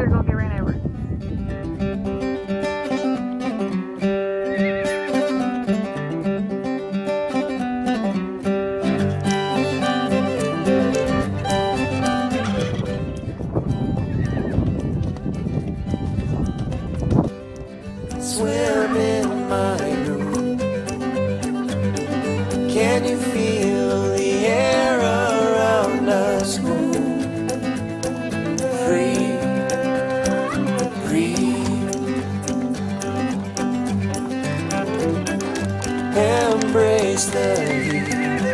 deer gonna get ran over. Swim in my room. Can you feel the air around us move? Free, breathe. Embrace the heat.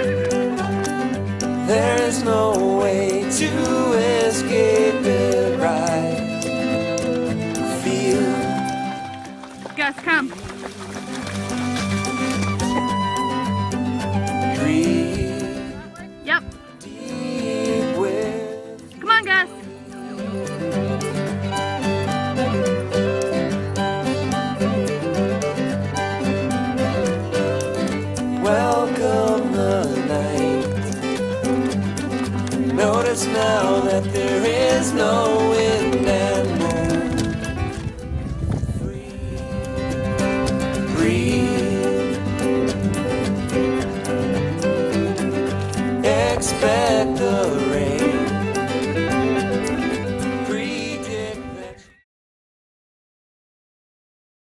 There is no way to escape it, right? Feel. Gus, come. Breathe. Yep. Deep with. Come on, Gus. Welcome the night. Notice now that there is no wind and moon. Free, breathe. Expect the rain.